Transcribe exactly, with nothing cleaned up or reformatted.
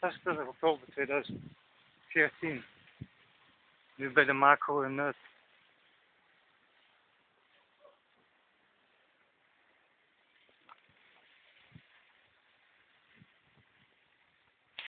zesentwintig oktober tweeduizend veertien. Nu bij de macro en nut.